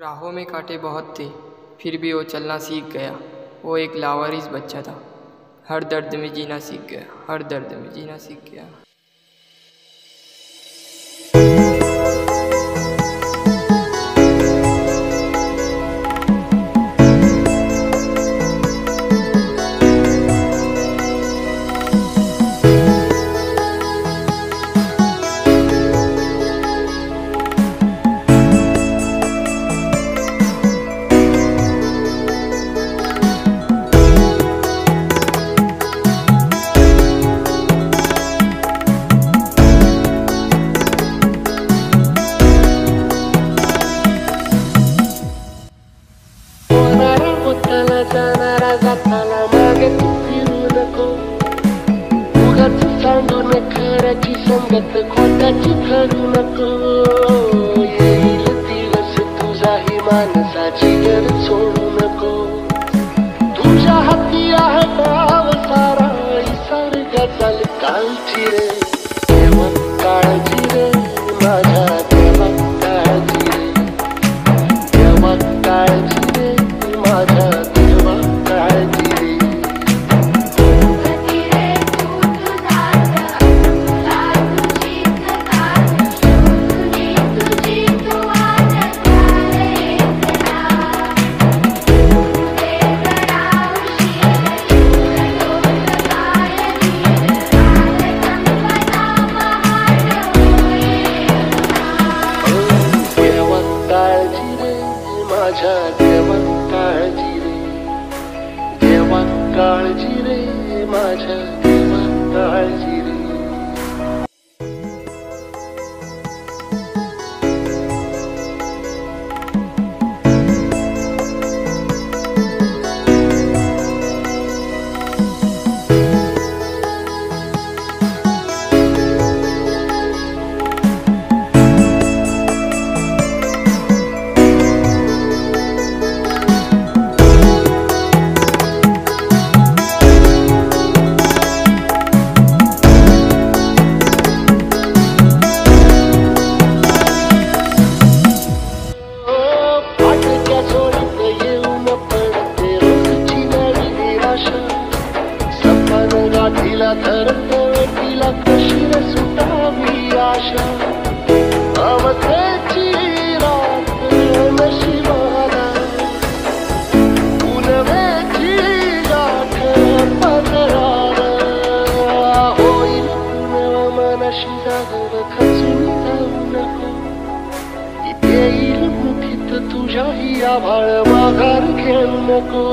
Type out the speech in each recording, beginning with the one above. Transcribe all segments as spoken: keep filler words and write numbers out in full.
राहों में कांटे बहुत थे, फिर भी वो चलना सीख गया। वो एक लावारिस बच्चा था, हर दर्द में जीना सीख गया, हर दर्द में जीना सीख गया। संगत खोट्याची ठरू नको, येईल दिवस तुझाही माणसाची गर सोडू नको। तुझ्या हाती आहे डाव सारा, सारखा चाल कालची रे देवा काळजी रे माझ्या देवा काळजी रे, देवा काळजी रे माझ्या देवा काळजी रे। माझ्या देवा काळजी रे, देवा काळजी रे माझ्या देवा काळजी रे। तिला धरतो तिला कशी रे सुटावी आशा, अवघ्याची रात नशिबाला उन्हाची गाठ पदराला, होईल मनाशी जागव खचून जाऊ नको, इथे येईल मुठीत तुझ्याही आभाळ माघार घेऊ नको।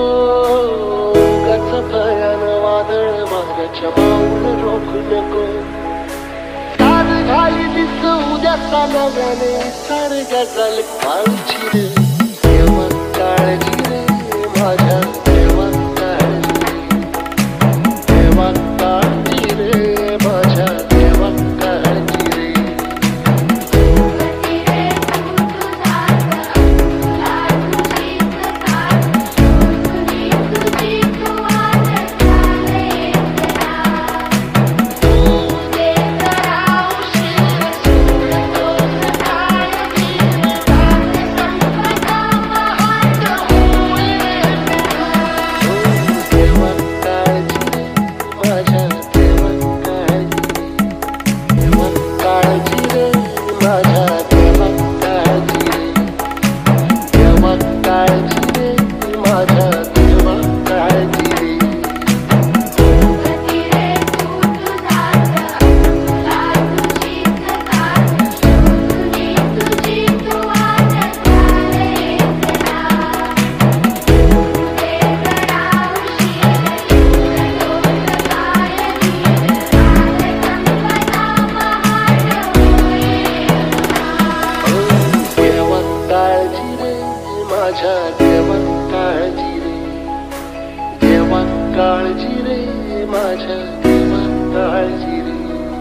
भयान वादळ मार्गाच्या पाऊल रोखू नको, काल घाई दिस उद्याचा नव्याने सारख्या चाल काळजी रे देवा काळजी रे माझ्या देवा काळजी रे, देवा काळजी रे माझ्या देवा काळजी रे। माझ्या देवा काळजी रे, देवा काळजी रे माझ्या देवा काळजी रे।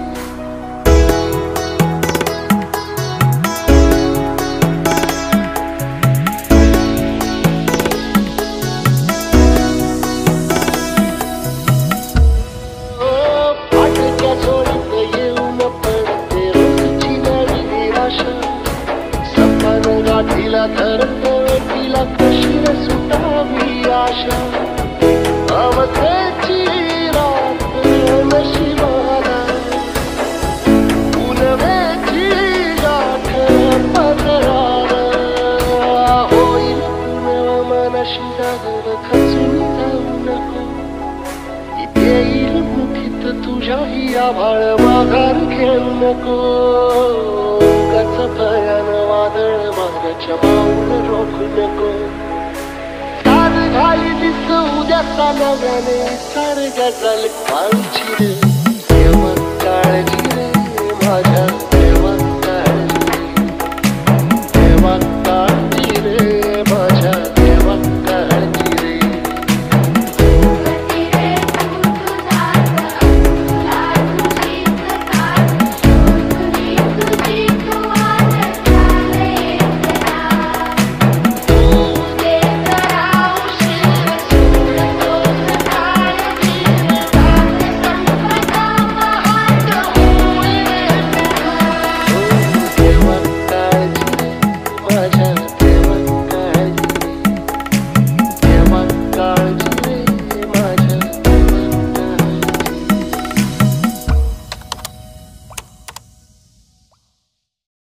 फाटक्या जोडीत येऊन पडते रोजची नवी निराशा, सपन गाठीला धरतो येईल मुठीत तुझ्याही आभाळ माघार घेऊ नको गच भयान वादळ मार्गाच्या माऊल रोखू नको साध घाई दिस उद्याचा नव्याने सार गजाल काळची रे